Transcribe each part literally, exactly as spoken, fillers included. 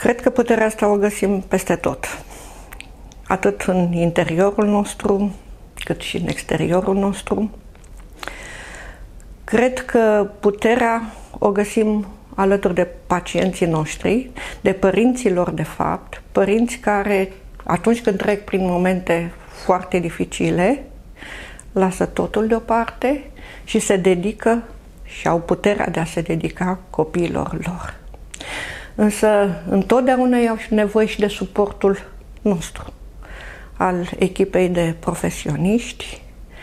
Cred că puterea asta o găsim peste tot, atât în interiorul nostru, cât și în exteriorul nostru. Cred că puterea o găsim alături de pacienții noștri, de părinților, de fapt, părinți care, atunci când trec prin momente foarte dificile, lasă totul deoparte și se dedică și au puterea de a se dedica copiilor lor. Însă, întotdeauna au nevoie și de suportul nostru, al echipei de profesioniști,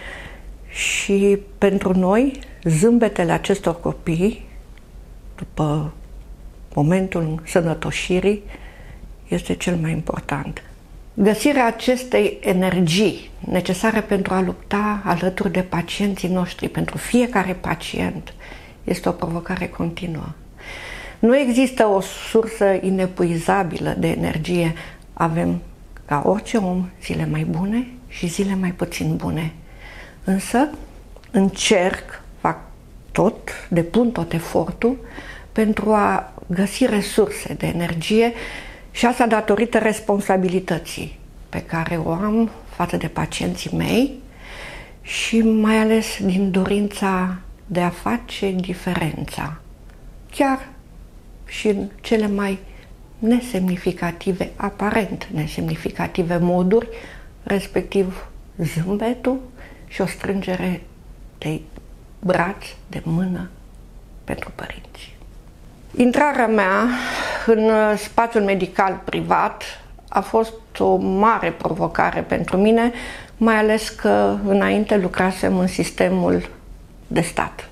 și pentru noi, zâmbetele acestor copii, după momentul sănătoșirii, este cel mai important. Găsirea acestei energii necesare pentru a lupta alături de pacienții noștri, pentru fiecare pacient, este o provocare continuă. Nu există o sursă inepuizabilă de energie. Avem, ca orice om, zile mai bune și zile mai puțin bune. Însă încerc, fac tot, depun tot efortul pentru a găsi resurse de energie, și asta datorită responsabilității pe care o am față de pacienții mei și mai ales din dorința de a face diferența, chiar și în cele mai nesemnificative, aparent nesemnificative moduri, respectiv zâmbetul și o strângere de braț, de mână pentru părinți. Intrarea mea în spațiul medical privat a fost o mare provocare pentru mine, mai ales că înainte lucrasem în sistemul de stat.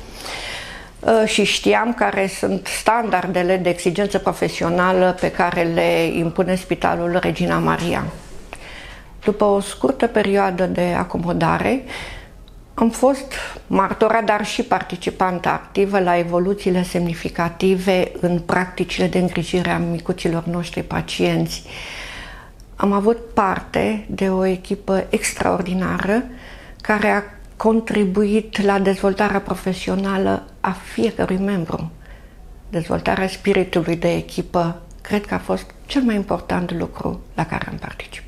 Și știam care sunt standardele de exigență profesională pe care le impune Spitalul Regina Maria. După o scurtă perioadă de acomodare, am fost martora, dar și participantă activă la evoluțiile semnificative în practicile de îngrijire a micuților noștri pacienți. Am avut parte de o echipă extraordinară care a contribuit la dezvoltarea profesională a fiecărui membru. Dezvoltarea spiritului de echipă cred că a fost cel mai important lucru la care am participat.